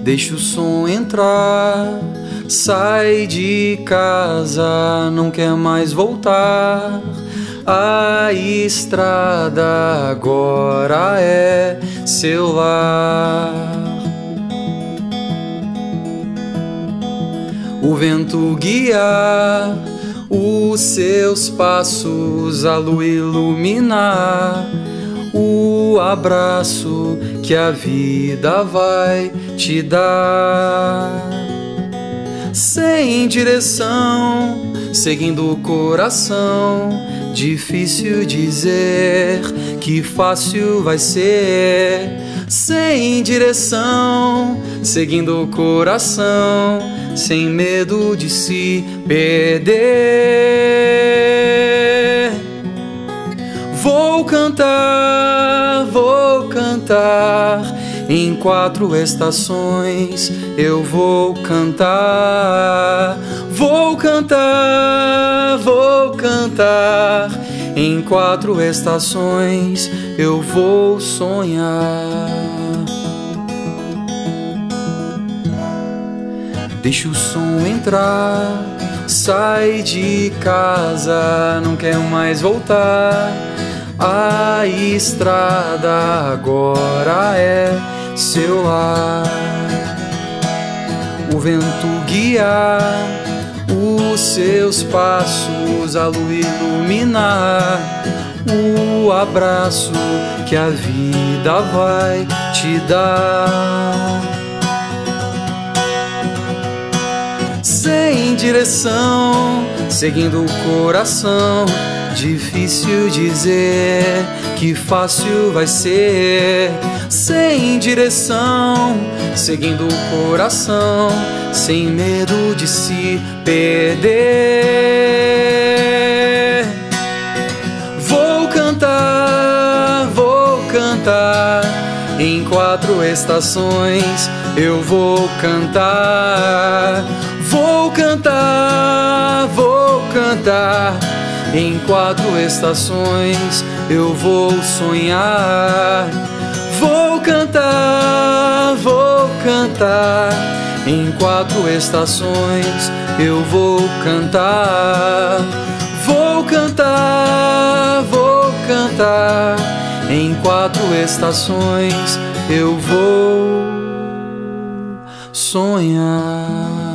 Deixa o som entrar, sai de casa, não quer mais voltar. A estrada agora é seu lar. O vento guiar os seus passos, a lua iluminar o abraço que a vida vai te dar. Sem direção, seguindo o coração, difícil dizer que fácil vai ser. Sem direção, seguindo o coração, sem medo de se perder. Vou cantar, em 4 estações eu vou cantar. Vou cantar, em 4 estações eu vou sonhar. Deixa o som entrar, sai de casa, não quer mais voltar. A estrada agora é seu lar. O vento guiar os seus passos, a lua iluminar o abraço que a vida vai te dar. Sem direção, seguindo o coração, difícil dizer que fácil vai ser. Sem direção, seguindo o coração, sem medo de se perder. Vou cantar, em 4 estações eu vou cantar. Vou cantar, em 4 estações eu vou sonhar. Vou cantar, em 4 estações eu vou cantar. Vou cantar, em 4 estações eu vou sonhar.